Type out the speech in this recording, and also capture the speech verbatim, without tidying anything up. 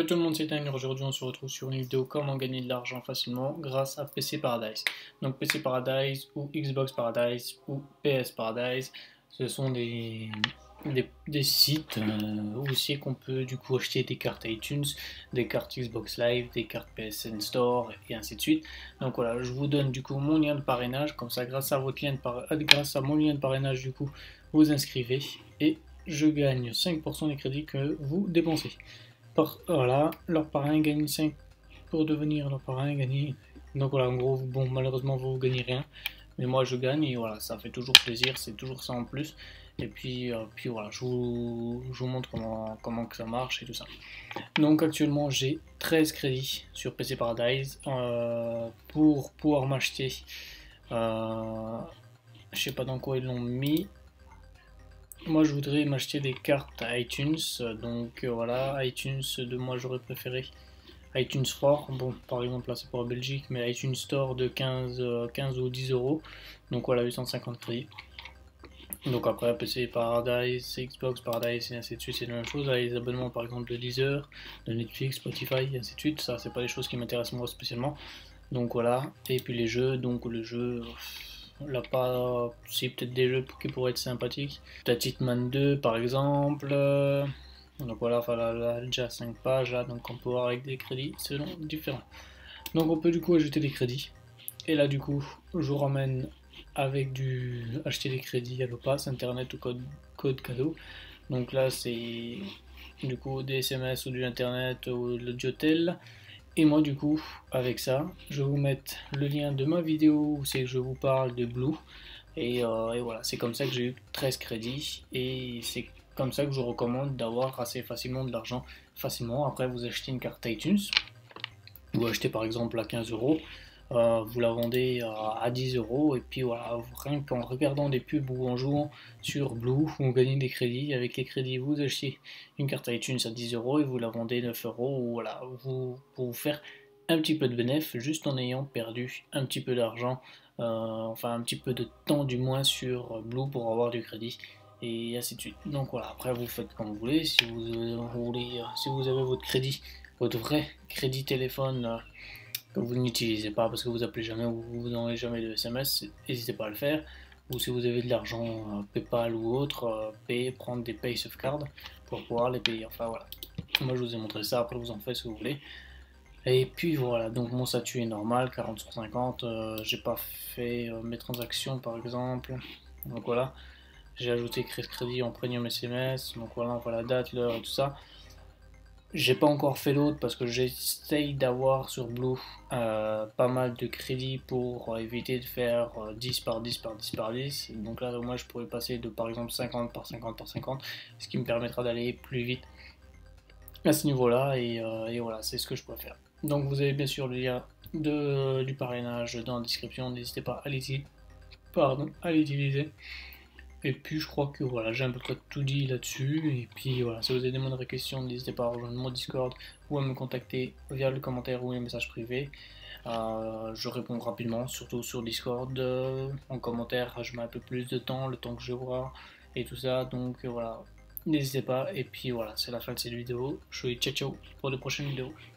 Yo tout le monde, c'est Tanguy. Aujourd'hui on se retrouve sur une vidéo comment gagner de l'argent facilement grâce à P C Paradise. Donc P C Paradise ou Xbox Paradise ou P S Paradise, ce sont des, des, des sites euh, aussi qu'on peut du coup acheter des cartes iTunes, des cartes Xbox Live, des cartes P S N Store et ainsi de suite. Donc voilà, je vous donne du coup mon lien de parrainage, comme ça grâce à votre lien de par... grâce à mon lien de parrainage du coup vous inscrivez et je gagne cinq pour cent des crédits que vous dépensez. Par, voilà, leur parrain gagne cinq pour devenir leur parrain gagner. Donc voilà, en gros, bon, malheureusement, vous ne gagnez rien. Mais moi, je gagne et voilà, ça fait toujours plaisir, c'est toujours ça en plus. Et puis, euh, puis voilà, je vous, je vous montre comment, comment que ça marche et tout ça. Donc actuellement, j'ai treize crédits sur P C Paradise euh, pour pouvoir m'acheter. Euh, je sais pas dans quoi ils l'ont mis. Moi je voudrais m'acheter des cartes iTunes, donc euh, voilà, iTunes de moi j'aurais préféré iTunes Store, bon par exemple là c'est pour la Belgique, mais iTunes Store de quinze, quinze ou dix euros, donc voilà huit cent cinquante crédits. Donc après P C Paradise, Xbox Paradise et ainsi de suite c'est la même chose, là, les abonnements par exemple de Deezer, de Netflix, Spotify et ainsi de suite, ça c'est pas des choses qui m'intéressent moi spécialement, donc voilà, et puis les jeux, donc le jeu... Là, pas. Si, peut-être des jeux qui pourraient être sympathiques. Peut-être Hitman deux par exemple. Donc voilà, enfin là, là, déjà cinq pages là, donc on peut voir avec des crédits selon différents. Donc on peut du coup ajouter des crédits. Et là, du coup, je vous ramène avec du. Acheter des crédits à l'Opass, internet ou code, code cadeau. Donc là, c'est du coup des S M S ou du internet ou de l'Audiotel. Et moi du coup, avec ça, je vais vous mettre le lien de ma vidéo où c'est que je vous parle de Blue. Et, euh, et voilà, c'est comme ça que j'ai eu treize crédits. Et c'est comme ça que je vous recommande d'avoir assez facilement de l'argent. Facilement, après vous achetez une carte iTunes. Vous achetez par exemple à quinze euros. Euh, vous la vendez à, à dix euros et puis voilà, rien qu'en regardant des pubs ou en jouant sur Blue, vous gagnez des crédits. Avec les crédits, vous achetez une carte iTunes à dix euros et vous la vendez neuf euros. Ou voilà, vous, pour vous faire un petit peu de bénéfice juste en ayant perdu un petit peu d'argent, euh, enfin un petit peu de temps du moins sur Blue pour avoir du crédit et ainsi de suite. Donc voilà, après vous faites comme vous voulez. Si vous, euh, vous voulez, euh, si vous avez votre crédit, votre vrai crédit téléphone. Euh, que vous n'utilisez pas parce que vous appelez jamais ou vous n'envoyez jamais de S M S, n'hésitez pas à le faire. Ou si vous avez de l'argent euh, PayPal ou autre, euh, payer, prendre des pay sauvegarde pour pouvoir les payer. Enfin voilà. Moi je vous ai montré ça, après vous en faites ce que vous voulez. Et puis voilà, donc mon statut est normal, quarante sur cinquante. Euh, j'ai pas fait euh, mes transactions par exemple. Donc voilà. J'ai ajouté crédit en premium S M S. Donc voilà, on voit la date, l'heure et tout ça. J'ai pas encore fait d'autres parce que j'essaye d'avoir sur Blue euh, pas mal de crédits pour euh, éviter de faire euh, dix par dix par dix par dix. Donc là, moi, je pourrais passer de par exemple cinquante par cinquante par cinquante, ce qui me permettra d'aller plus vite à ce niveau-là. Et, euh, et voilà, c'est ce que je pourrais faire. Donc vous avez bien sûr le lien de, du parrainage dans la description. N'hésitez pas à l'utiliser. Pardon, à l'utiliser. Et puis je crois que voilà, j'ai un peu près tout dit là-dessus. Et puis voilà, si vous avez des moindres questions, n'hésitez pas à rejoindre mon Discord ou à me contacter via le commentaire ou les messages privés. Euh, je réponds rapidement, surtout sur Discord. Euh, en commentaire, je mets un peu plus de temps, le temps que je vois et tout ça. Donc euh, voilà, n'hésitez pas. Et puis voilà, c'est la fin de cette vidéo. Je vous dis ciao ciao pour de prochaines vidéos.